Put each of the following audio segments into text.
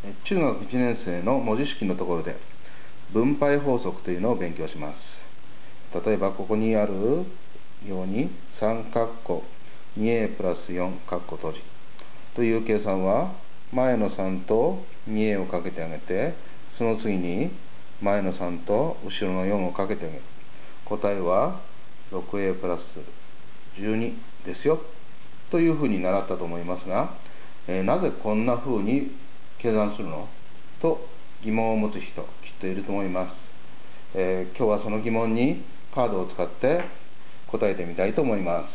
中学1年生の文字式のところで分配法則というのを勉強します。例えばここにあるように3括弧 2a プラス4括弧閉じという計算は、前の3と 2a をかけてあげて、その次に前の3と後ろの4をかけてあげる。答えは 6a プラス12ですよというふうに習ったと思いますが、なぜこんなふうに計算するのと疑問を持つ人、きっといると思います。今日はその疑問にカードを使って答えてみたいと思います。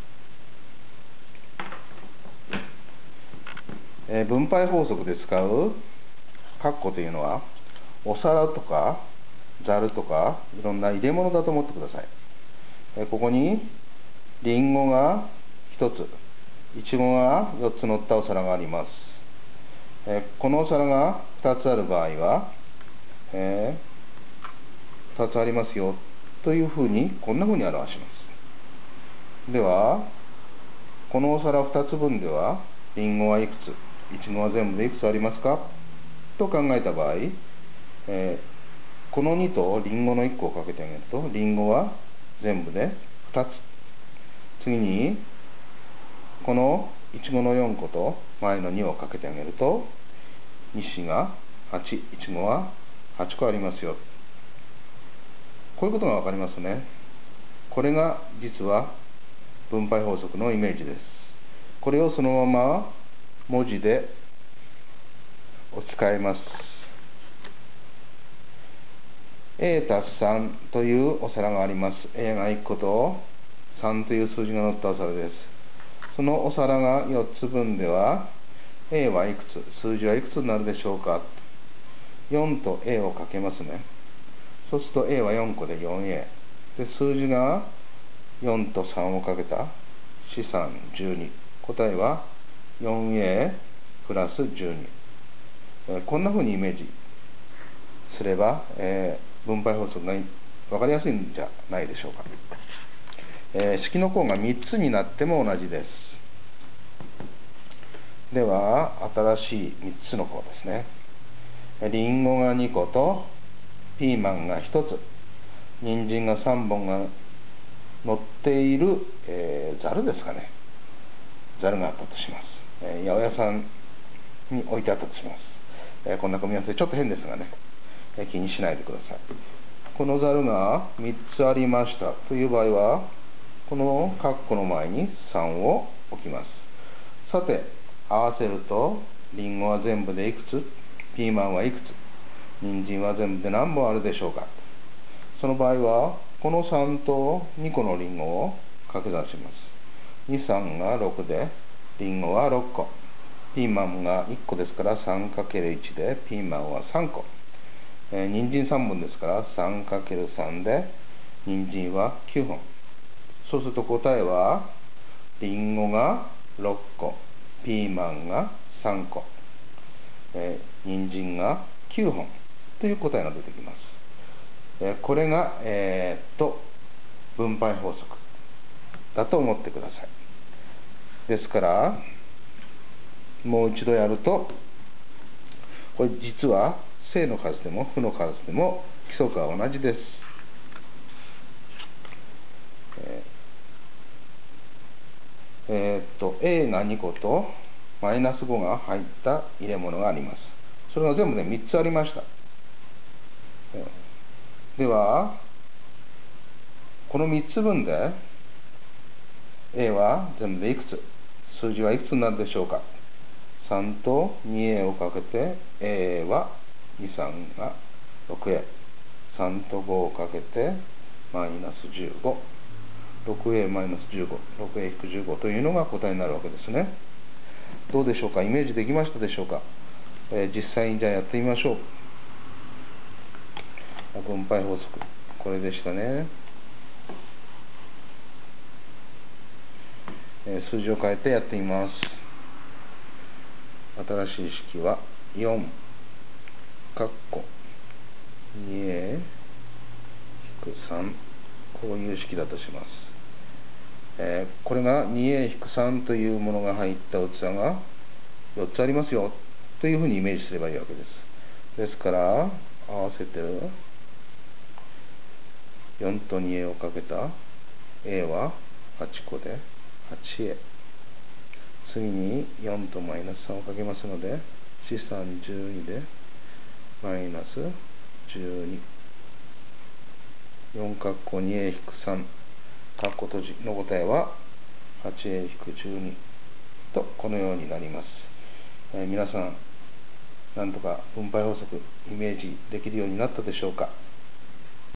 分配法則で使う括弧というのは、お皿とかざるとかいろんな入れ物だと思ってください。ここにりんごが1つ、いちごが4つ乗ったお皿があります。このお皿が2つある場合は、2つありますよというふうに、こんなふうに表します。では、このお皿2つ分では、りんごはいくつ、いちごは全部でいくつありますかと考えた場合、この2とりんごの1個をかけてあげると、りんごは全部で2つ。次に、このいちごの4個と前の2をかけてあげると、2が8、いちごは8個ありますよ。こういうことがわかりますね。これが実は分配法則のイメージです。これをそのまま文字で置き換えます。a たす3というお皿があります。a が1個と3という数字が載ったお皿です。そのお皿が4つ分では、a はいくつ、数字はいくつになるでしょうか。4と a をかけますね。そうすると a は4個で 4a。で、数字が4と3をかけた4、3、12。答えは 4a プラス12。こんなふうにイメージすれば、分配法則が分かりやすいんじゃないでしょうか。式の項が3つになっても同じです。では、新しい3つの項ですね。りんごが2個とピーマンが1つ、人参が3本が乗っている、ざるですかね。ざるがあったとします。八百屋さんに置いてあったとします。こんな組み合わせちょっと変ですがね、気にしないでください。このざるが3つありましたという場合は、この括弧の前に3を置きます。さて、合わせると、りんごは全部でいくつ、ピーマンはいくつ、人参は全部で何本あるでしょうか。その場合は、この3と2個のりんごを掛け算します。2、3が6で、りんごは6個。ピーマンが1個ですから 3×1 で、ピーマンは3個。人参3本ですから 3×3 で、人参は9本。そうすると答えは、りんごが6個、ピーマンが3個、人参が9本という答えが出てきます。これが、分配法則だと思ってください。ですから、もう一度やると、これ実は正の数でも負の数でも規則は同じです。A が2個とマイナス5が入った入れ物があります。それが全部で3つありました。では、この3つ分で A は全部でいくつ、数字はいくつになるでしょうか。3と 2a をかけて a は23が 6a、 3と5をかけてマイナス15、 6a マイナス15、 6a-15 というのが答えになるわけですね。どうでしょうか。イメージできましたでしょうか。実際にじゃあやってみましょう。分配法則、これでしたね。数字を変えてやってみます。新しい式は4括弧 2a-3、 こういう式だとします。これが 2a-3 というものが入った器が4つありますよというふうにイメージすればいいわけです。ですから合わせて4と 2a をかけた a は8個で 8a、 次に4とマイナス3をかけますので資産12でマイナス12、4括弧 2a-3 括弧閉じの答えは 8a-12 とこのようになります。皆さん、なんとか分配法則イメージできるようになったでしょうか。